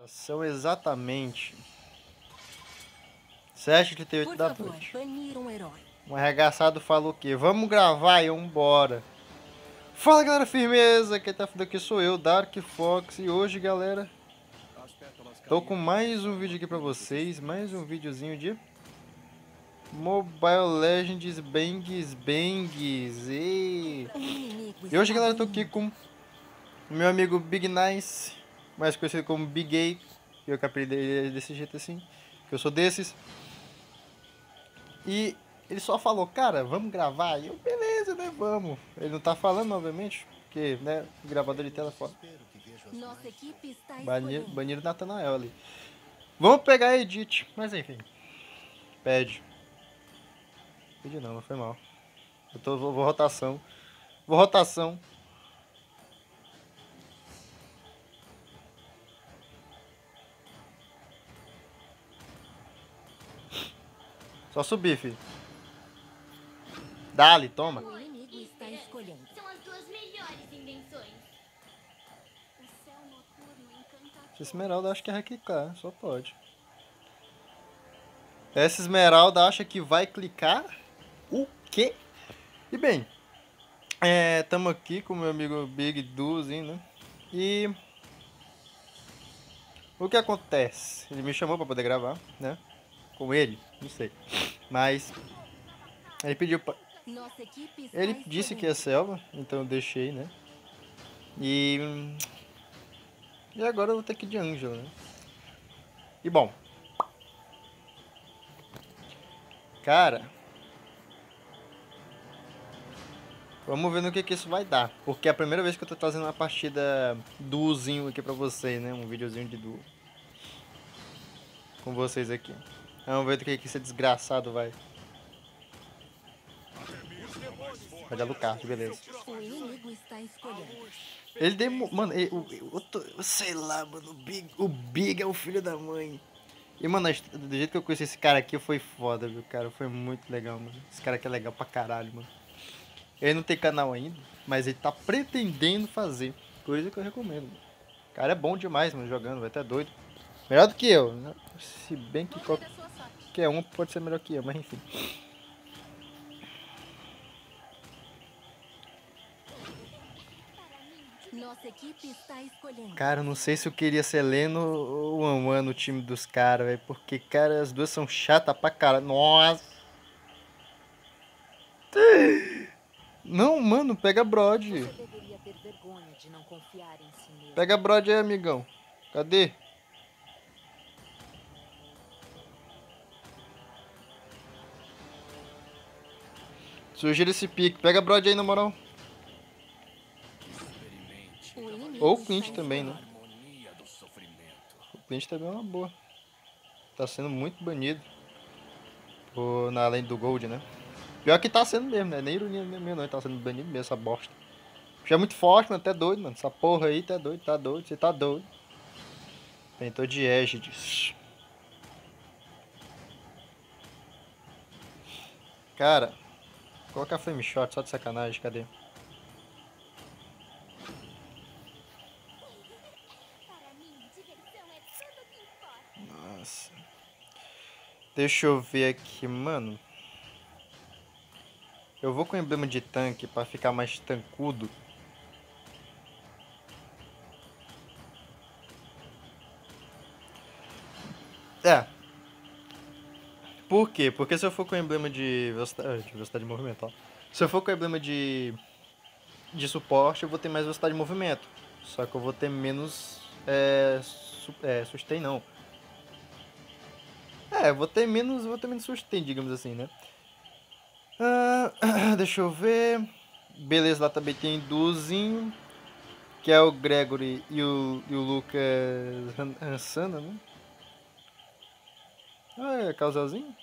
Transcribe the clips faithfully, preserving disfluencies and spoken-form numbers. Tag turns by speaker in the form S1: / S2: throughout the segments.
S1: São exatamente sete e trinta e oito da
S2: favor,
S1: noite.
S2: um, herói.
S1: Um arregaçado falou o quê? Vamos gravar e vambora. Fala galera, firmeza, quem tá falando aqui sou eu, Dark Fox. E hoje galera, tô com mais um vídeo aqui pra vocês. Mais um videozinho de Mobile Legends Bangs Bangs. E, e hoje galera, tô aqui com meu amigo Big Nice, mais conhecido como Big Gay. Eu capei dele desse jeito assim, que eu sou desses. E ele só falou, cara, vamos gravar? E eu, beleza, né, vamos. Ele não tá falando, obviamente, porque, né, o gravador de tela é foda.
S2: Nossa equipe está
S1: Baniram, baniram o Nathanael ali. Vamos pegar a Edith, mas enfim. Pede. Pede não, não foi mal. Eu tô, vou, vou rotação. Vou rotação. Só subir, filho. Dali, toma.
S2: O inimigo está escolhendo.
S3: São as duas melhores invenções.
S2: O céu noturno encantador.
S1: Essa esmeralda acho que é clicar, só pode. Essa esmeralda acha que vai clicar? O quê? E bem, é, tamo aqui com o meu amigo Big Duzinho, né? E o que acontece? Ele me chamou pra poder gravar, né? Com ele, não sei. Mas ele pediu pra...
S2: Nossa equipe está
S1: Ele disse que é selva, então eu deixei, né? E e agora eu vou ter que ir de Ângela, né? E bom, cara, vamos ver no que que isso vai dar. Porque é a primeira vez que eu tô trazendo uma partida duozinho aqui pra vocês, né? Um videozinho de duo. Com vocês aqui. Vamos ver do que que esse desgraçado vai. Vai dar Lucarte, beleza.
S2: O inimigo está escolhendo.
S1: Ele demo... Mano, ele, o, eu, tô, eu sei lá, mano. O Big, o Big é o filho da mãe. E, mano, do jeito que eu conheci esse cara aqui foi foda, viu, cara? Foi muito legal, mano. Esse cara aqui é legal pra caralho, mano. Ele não tem canal ainda, mas ele tá pretendendo fazer. Coisa que eu recomendo, mano. O cara é bom demais, mano, jogando. Vai até doido. Melhor do que eu, né? Se bem que qualquer um pode ser melhor que eu, mas enfim.
S2: Nossa equipe está escolhendo.
S1: Cara, eu não sei se eu queria ser Leno ou Anwan no time dos caras, velho. Porque, cara, as duas são chatas pra caralho. Nossa! Não, mano, pega Brod.
S2: Você deveria ter vergonha de não confiar em si mesmo.
S1: Pega Brod aí, amigão. Cadê? Sugiro esse pique. Pega Brod aí, na moral.
S2: O inimigo
S1: Ou o
S2: está
S1: Clint também, né?
S2: escolhendo.
S1: O Clint também é uma boa. Tá sendo muito banido. Por, na além do Gold, né? Pior que tá sendo mesmo, né? Nem ironia mesmo, não. Tá sendo banido mesmo, essa bosta. Já é muito forte, mano. Até doido, mano. Essa porra aí tá doido, tá doido. Você tá doido. Tentou de Aegis. Cara, coloca a Flame Shot, só de sacanagem, cadê?
S3: Para mim, diversão é tudo que importa.
S1: Nossa. Deixa eu ver aqui, mano. Eu vou com emblema de tanque pra ficar mais tancudo. É. Por quê? Porque se eu for com emblema de velocidade, de velocidade de movimento, ó. Se eu for com emblema de de suporte, eu vou ter mais velocidade de movimento. Só que eu vou ter menos é, su, é, sustain, não. É, eu vou ter menos, vou ter menos sustain, digamos assim, né? Ah, deixa eu ver. Beleza, lá também tem duozinho, que é o Gregory e o, e o Lucas Hansana, né? Ah, é casalzinho?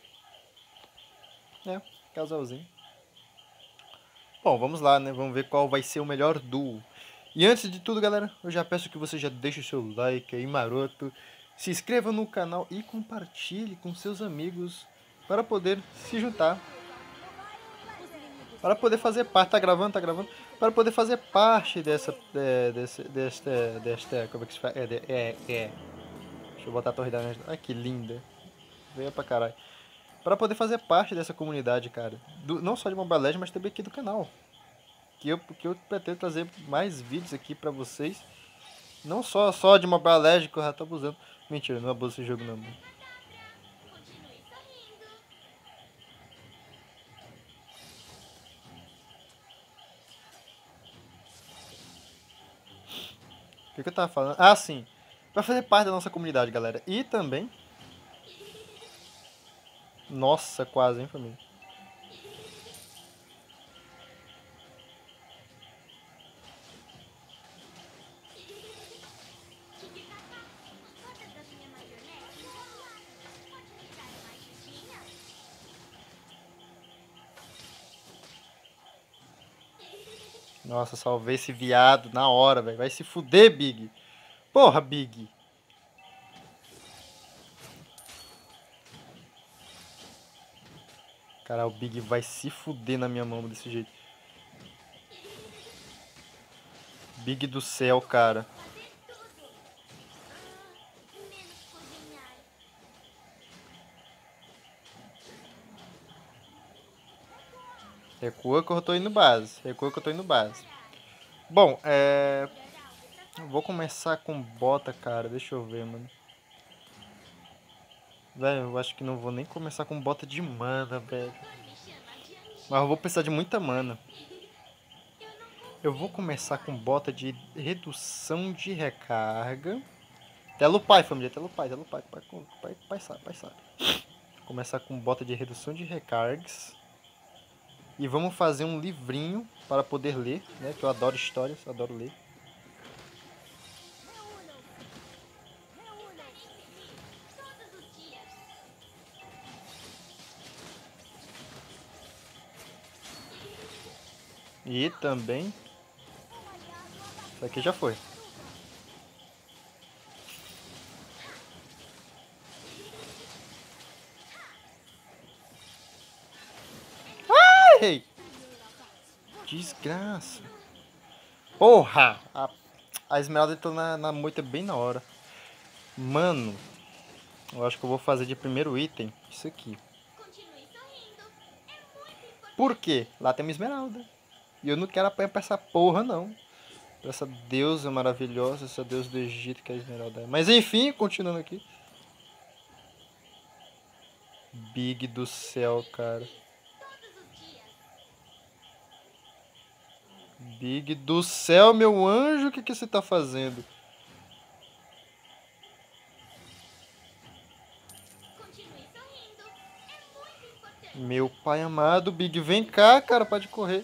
S1: É, casalzinho. Bom, vamos lá, né? Vamos ver qual vai ser o melhor duo. E antes de tudo, galera, eu já peço que você já deixe o seu like aí, maroto. Se inscreva no canal e compartilhe com seus amigos para poder se juntar. Para poder fazer parte. Tá gravando? Tá gravando? para poder fazer parte dessa, é, desse, desta, desta, como é que se fala? É, de- é, é. Deixa eu botar a torre da Angela. Ai, que linda. Veio pra caralho. Para poder fazer parte dessa comunidade, cara. Do, não só de Mobile Legends, mas também aqui do canal. Que eu, que eu pretendo trazer mais vídeos aqui pra vocês. Não só, só de Mobile Legends que eu já tô abusando. Mentira, não abuso esse jogo não.
S3: Continue sorrindo.
S1: O que, que eu tava falando? Ah, sim. Pra fazer parte da nossa comunidade, galera. E também... Nossa, quase, hein, família?
S3: Gosta da minha maionese? Pode me dar uma ajudinha?
S1: Nossa, salvei esse viado na hora, velho. Vai se fuder, Big. Porra, Big. Cara, o Big vai se fuder na minha mão desse jeito. Big do céu, cara.
S3: Fazer tudo. Ah, menos cozinhar.
S1: Recua que eu tô indo base. Recua que eu tô indo base. Bom, é... eu vou começar com bota, cara. Deixa eu ver, mano. Velho, eu acho que não vou nem começar com bota de mana, velho.
S3: Me chama de Angela.
S1: Mas eu vou precisar de muita mana.
S3: Eu não confio.
S1: Eu vou começar com bota de redução de recarga. Tela o pai, família. Tela o pai, tela o pai. Pai, pai, pai sabe, pai sabe. Começar com bota de redução de recargas. E vamos fazer um livrinho para poder ler, né? Que eu adoro histórias, adoro ler.
S3: Todos os dias.
S1: E também... Isso aqui já foi. Ai! Desgraça. Porra! A, a esmeralda entrou na, na moita bem na hora. Mano, eu acho que eu vou fazer de primeiro item isso aqui.
S3: Continue sorrindo. É muito importante.
S1: Por quê? Lá tem uma esmeralda. E eu não quero apanhar pra essa porra, não. Pra essa deusa maravilhosa, essa deusa do Egito que é a esmeralda é. Mas enfim, continuando aqui. Big do céu, cara.
S3: Todos os dias.
S1: Big do céu, meu anjo, o que, que você tá fazendo?
S3: Continue sorrindo. É muito importante.
S1: Meu pai amado, Big, vem cá, cara, pode correr.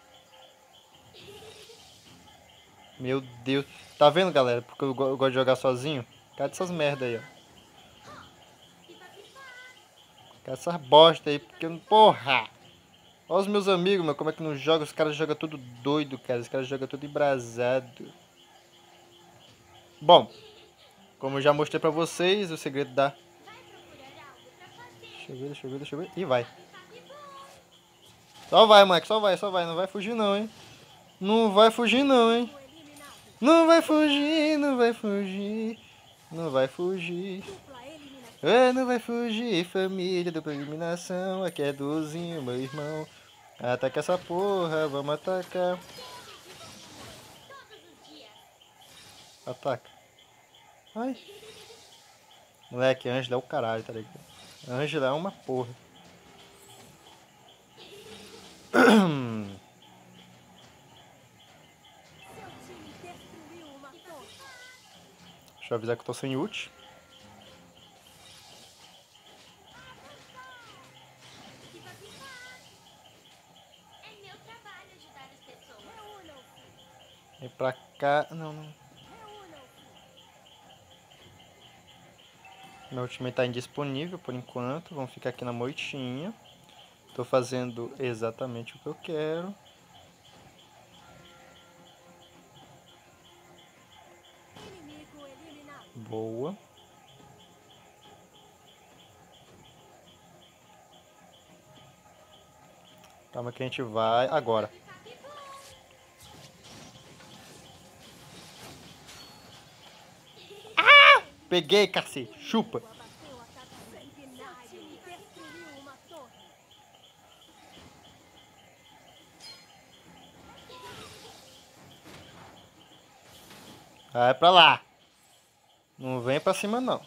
S1: Meu Deus. Tá vendo, galera? Porque eu, go- eu gosto de jogar sozinho. Cadê essas merda aí, ó?
S3: Pipa, pipa.
S1: Cadê essas bosta aí? Porque, eu- porra! Olha os meus amigos, meu, como é que não joga? Os caras jogam tudo doido, cara. Os caras jogam tudo embrasado. Bom, como eu já mostrei pra vocês, o segredo da...
S3: Vai procurar algo pra fazer.
S1: Deixa eu ver, deixa eu ver, deixa eu ver. E vai.
S3: Pipa, pipa.
S1: Só vai, moleque, só vai, só vai. Não vai fugir não, hein? Não vai fugir não, hein? Não vai fugir, não vai fugir. Não vai fugir. É, não vai fugir, família, dupla eliminação. Aqui é Duzinho, meu irmão. Ataca essa porra, vamos atacar.
S3: Todos os dias.
S1: Ataca. Ai. Moleque, Ângela é o caralho, tá ligado? Ângela é uma porra.
S2: Seu time destruiu uma torre.
S1: Deixa eu avisar que eu tô sem ult.
S3: Pipa, pipa. É meu trabalho ajudar as pessoas.
S1: Vem pra cá. Não, não. Meu time tá indisponível por enquanto. Vamos ficar aqui na moitinha. Tô fazendo exatamente o que eu quero.
S2: Inimigo eliminado.
S1: Boa. Calma que a gente vai. Agora.
S3: Pipa, pipa.
S1: Peguei, cacete. Chupa.
S2: Abateu a cada sanguinário. Seu time destruiu uma torre.
S1: Vai pra lá. Não vem pra cima, não.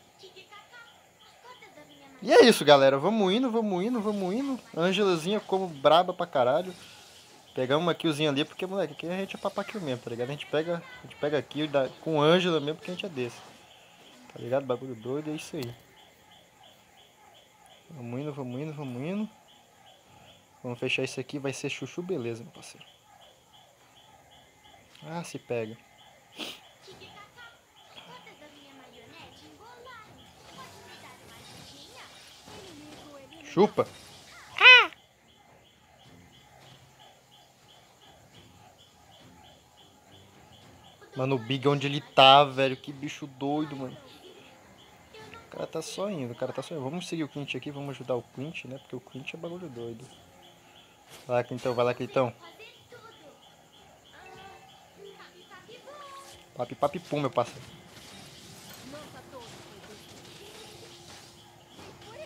S1: E é isso, galera. Vamos indo, vamos indo, vamos indo. Ângelazinha como braba pra caralho. Pegamos uma killzinha ali, porque, moleque, aqui a gente é papaquil mesmo, tá ligado? A gente pega, a gente pega kill dá, com Ângela mesmo, porque a gente é desse. Tá ligado? Bagulho doido, é isso aí. Vamos indo, vamos indo, vamos indo. Vamos fechar isso aqui, vai ser chuchu beleza, meu parceiro. Ah, se pega. Chupa. Mano, o Big onde ele tá, velho. Que bicho doido, mano. O cara tá só indo, o cara tá só indo. Vamos seguir o Clint aqui, vamos ajudar o Clint, né? Porque o Clint é bagulho doido. Vai lá, Clintão, vai lá, Clintão. Papi, papi, pum, meu parceiro.
S2: Nossa torre foi destruída. Por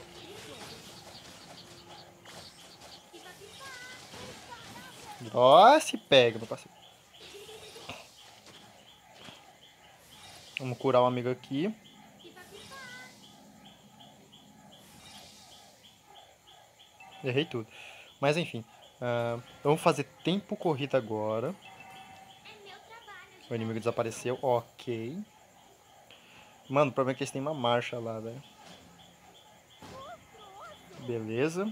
S2: isso que
S1: Ó, se pega, meu parceiro. Vamos curar o amigo aqui. Errei tudo. Mas enfim. Uh, vamos fazer tempo corrida agora. O inimigo desapareceu. Ok. Mano, o problema é que eles têm uma marcha lá, velho. Beleza.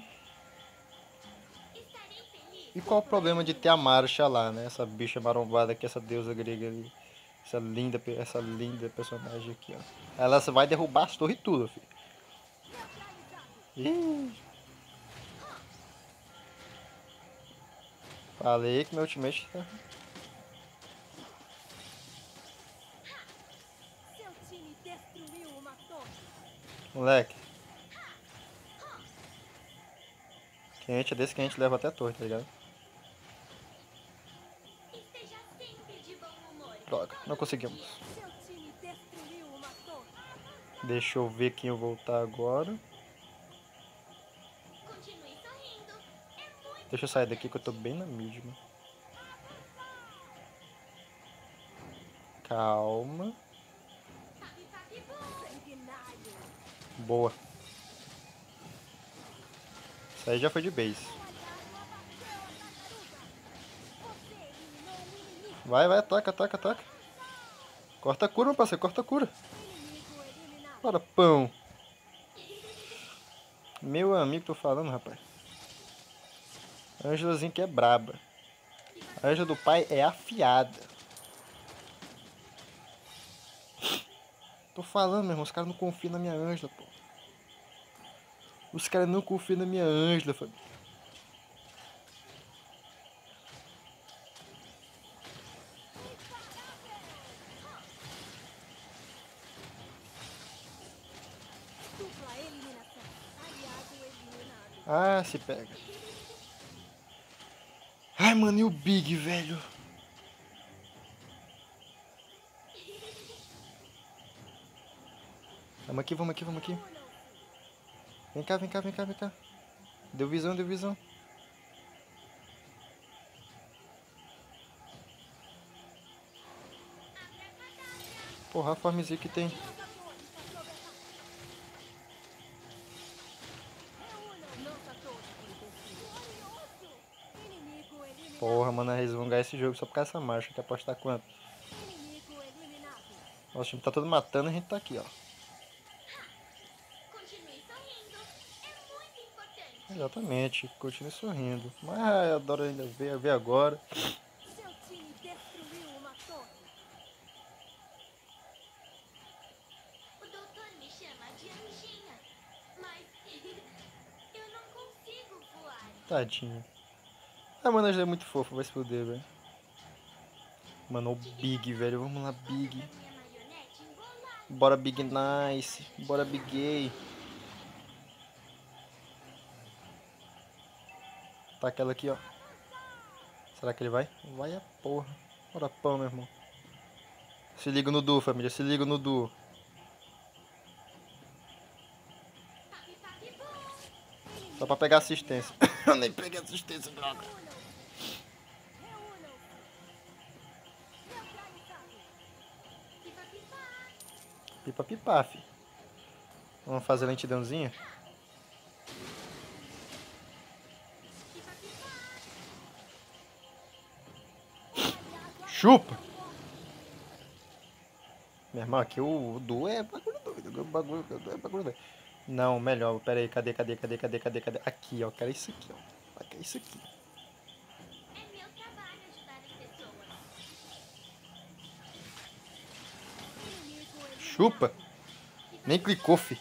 S1: E qual o problema de ter a marcha lá, né? Essa bicha marombada aqui, essa deusa grega ali. Essa linda, essa linda personagem aqui, ó. Ela vai derrubar as torres tudo, filho. Ih. Falei que meu ultimate tá...
S2: seu time destruiu uma torre.
S1: Moleque. Quente é desse que a gente leva até a torre, tá ligado? Droga, não conseguimos.
S2: Seu time destruiu uma torre.
S1: Deixa eu ver quem eu voltar agora. Deixa eu sair daqui que eu tô bem na mid, mano. Calma.
S2: Sanguinário.
S1: Boa. Isso aí já foi de base.
S2: Você eliminou um inimigo.
S1: Vai, vai, ataca, ataca, ataca. Corta a cura, meu parceiro, corta a cura.
S2: Inimigo eliminado.
S1: Bora, pão. Meu amigo, tô falando, rapaz. A Ângelazinha que é braba. A Ângela do pai é afiada. Tô falando, meu irmão, os caras não confiam na minha Ângela, pô. Os caras não confiam na minha Ângela, família.
S2: Dupla eliminação. Aliado eliminado.
S1: Ah, se pega. Ai, mano, e o Big, velho? Vamos aqui, vamos aqui, vamos aqui. Vem cá, vem cá, vem cá, vem cá. Deu visão, deu visão. Porra, a farmzinha que tem.
S2: Nossa torre foi destruída. Inimigo eliminado.
S1: Porra, mano, eles vão ganhar esse jogo só por causa dessa marcha. Quer apostar quanto?
S2: Inimigo eliminado.
S1: Nosso time tá todo matando e a gente tá aqui, ó.
S3: Continue sorrindo. É muito importante.
S1: Exatamente, continue sorrindo. Mas ah, eu adoro ainda ver, ver agora.
S2: Seu time destruiu uma torre.
S3: O doutor me chama de anjinha, mas eu não consigo voar.
S1: Tadinho. Ah, mano, ela é muito fofo, vai se fuder, velho. Mano, o Big, velho. Vamos lá, Big.
S3: Minha marionete embolada.
S1: Bora, Big Nice. Bora, Big Gay. Tá aquela aqui, ó. Será que ele vai? Vai a porra. Bora, pão, meu irmão. Se liga no Du, família. Se liga no Du. Só pra pegar assistência. Eu nem peguei assistência, droga. Pipa pipa, fi. Vamos fazer lentidãozinha? Chupa! Meu irmão, aqui o, o Du é bagulho doido. O bagulho, o Du é bagulho doido. Não, melhor. Pera aí, cadê, cadê, cadê, cadê, cadê, cadê? Aqui, ó. Quero isso aqui, ó. Quero isso aqui.
S3: É meu trabalho ajudar as pessoas.
S1: Chupa! Nem clicou, fi.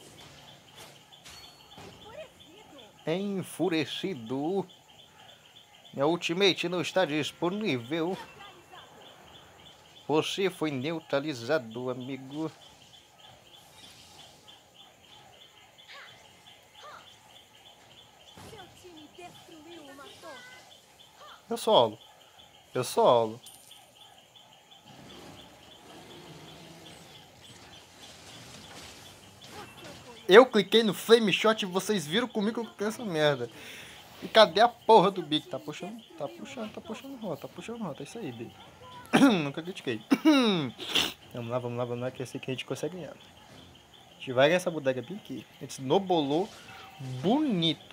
S1: Enfurecido. Minha ultimate não está disponível. Você foi neutralizado, amigo.
S2: Seu time destruiu uma torre.
S1: Eu solo. Eu solo. Eu cliquei no flame shot e vocês viram comigo que eu cliquei essa merda. E cadê a porra do Big? Tá puxando, tá puxando, tá puxando rota, tá puxando rota. É isso aí, Big. Nunca critiquei. Vamos lá, vamos lá, vamos lá, que eu sei que a gente consegue ganhar. A gente vai ganhar essa bodega bem aqui. A gente snowbolou bonito.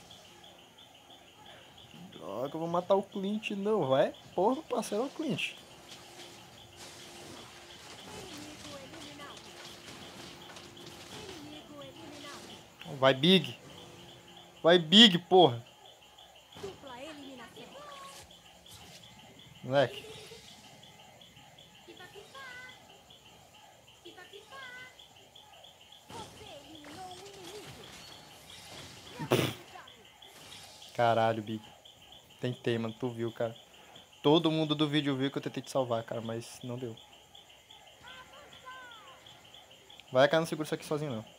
S1: Droga, eu vou matar o Clint, não, vai? Porra, parceiro, é o Clint. Vai, Big. Vai, Big, porra.
S2: Dupla eliminação.
S1: Moleque.
S3: Pipa pipa. Pipa pipa.
S2: Você eliminou um inimigo.
S1: Caralho, Big. Tentei, mano. Tu viu, cara. Todo mundo do vídeo viu que eu tentei te salvar, cara. Mas não deu. Vai, cara, não segura isso aqui sozinho, não.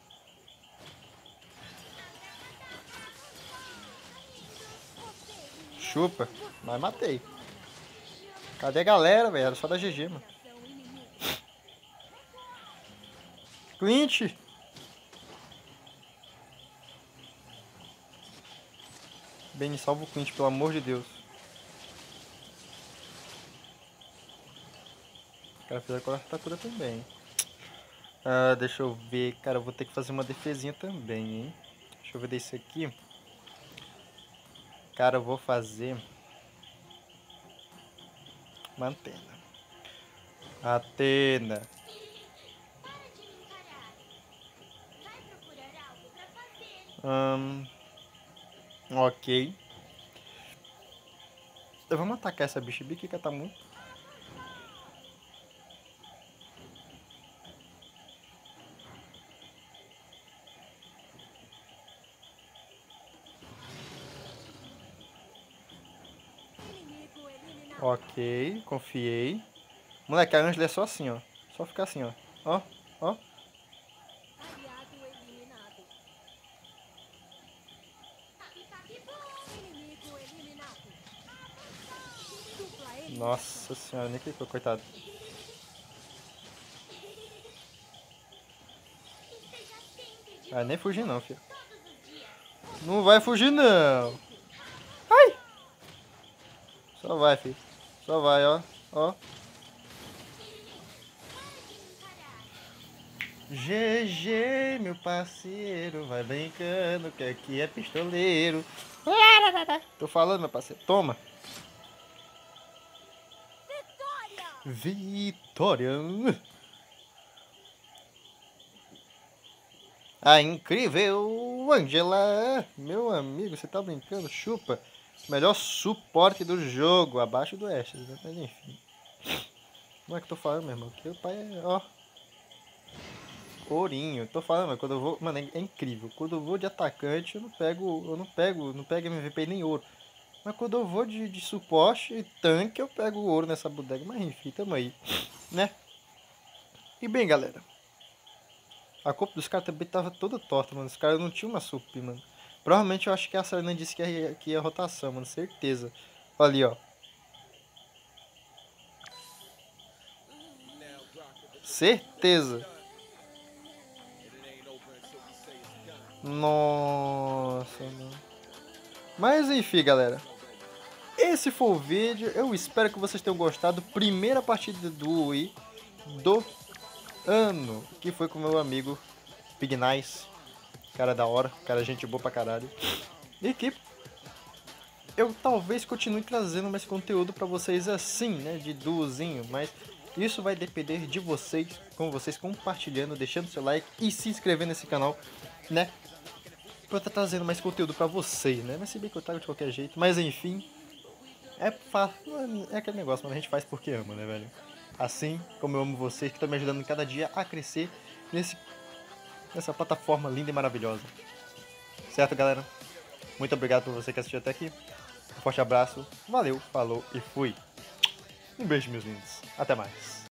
S1: Chupa. Mas matei. Cadê a galera, velho? Era só da G G, mano. Clint. Benny, salva o Clint, pelo amor de Deus. O cara fez a quarta cura também. Ah, deixa eu ver. Cara, eu vou ter que fazer uma defesinha também, hein? Deixa eu ver desse aqui. Cara, eu vou fazer... uma antena. Atena.
S3: Para de me encarar. Vai procurar algo pra fazer.
S1: Hum, ok. Vamos atacar essa bicha aqui que tá muito.
S2: Inimigo eliminado.
S1: Ok, confiei. Moleque, a Angela é só assim, ó. Só ficar assim, ó. Ó, ó.
S2: Aliado eliminado.
S3: Papi papi bum.
S2: Inimigo eliminado. Dupla eliminação.
S1: Nossa senhora, nem clicou, coitado.
S3: Esteja sempre de
S1: Ah, nem fugir não, filho.
S3: todos os dias.
S1: Não vai fugir não. Ai! Só vai, filho. Só vai, ó. Ó.
S3: Para de me encarar.
S1: G G, meu parceiro. Vai brincando que aqui é pistoleiro. Tô falando, meu parceiro. Toma. Vitória! A incrível Angela! Meu amigo, você tá brincando? Chupa! Melhor suporte do jogo, abaixo do Ashes, né? Mas enfim. Como é que eu tô falando, meu irmão? Que o pai é, ó. Ourinho. Tô falando, mas quando eu vou. Mano, é incrível. Quando eu vou de atacante, eu não pego. Eu não pego. Não pego M V P nem ouro. Mas quando eu vou de, de suporte e tanque, eu pego o ouro nessa bodega. Mas enfim, tamo aí. Né? E bem, galera. A culpa dos caras também tava toda torta, mano. Os caras não tinham uma sup, mano. Provavelmente eu acho que a Serena disse que ia, que ia rotação, mano. Certeza. Olha ali, ó. Certeza. Nossa, mano. Mas enfim, galera. Esse foi o vídeo. Eu espero que vocês tenham gostado. Primeira partida do Wii do ano. Que foi com meu amigo Big Nice. Cara da hora. Cara gente boa pra caralho. E que eu talvez continue trazendo mais conteúdo pra vocês assim, né? De duozinho. Mas isso vai depender de vocês. Com vocês compartilhando, deixando seu like e se inscrevendo nesse canal, né? Pra eu estar trazendo mais conteúdo pra vocês, né? Mas se bem que eu trago de qualquer jeito. Mas enfim. É fácil. É aquele negócio, mas a gente faz porque ama, né, velho? Assim como eu amo vocês que estão me ajudando cada dia a crescer nesse, nessa plataforma linda e maravilhosa. Certo, galera? Muito obrigado por você que assistiu até aqui. Um forte abraço. Valeu, falou e fui. Um beijo, meus lindos. Até mais.